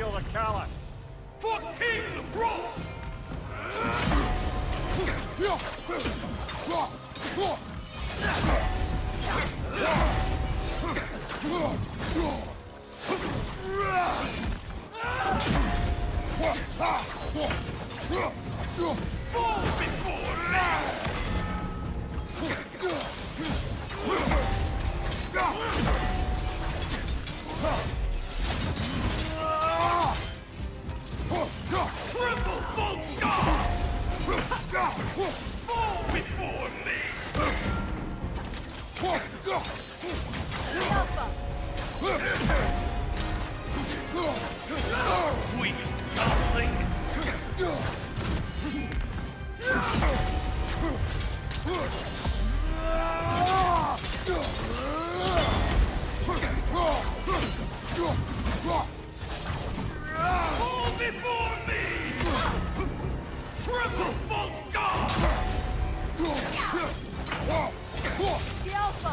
kill the Caliph. For King Roth! Fall before me! Triple Fault God! Fall before me! Weak godling! Fall before me! Triple Fault God! The Alpha!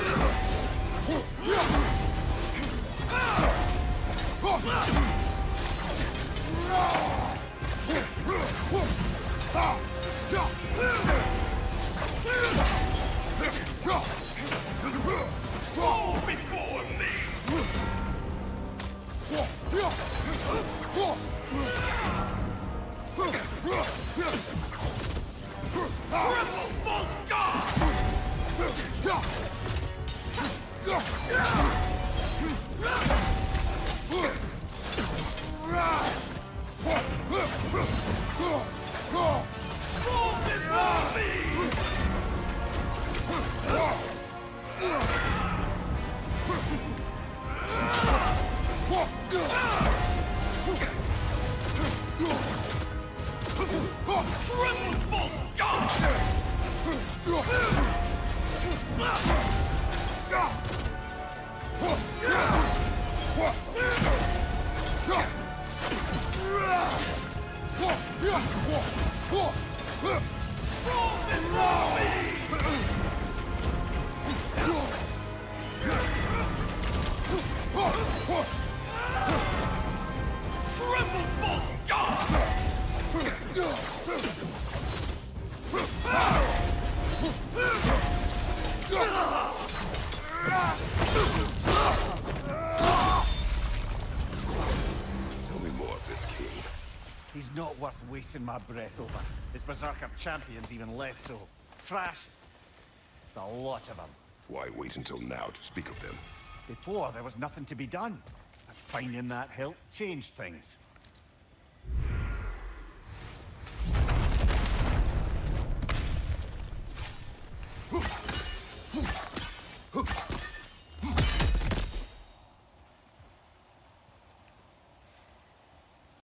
Fall before me! Triple Fault God! Fall before me! Triple Fault God! Fall before me! Triple Fault God! Tell me more of this king. He's not worth wasting my breath over. His Berserker champions even less so. Trash. The lot of them. Why wait until now to speak of them? Before, there was nothing to be done. But finding that hilt changed things.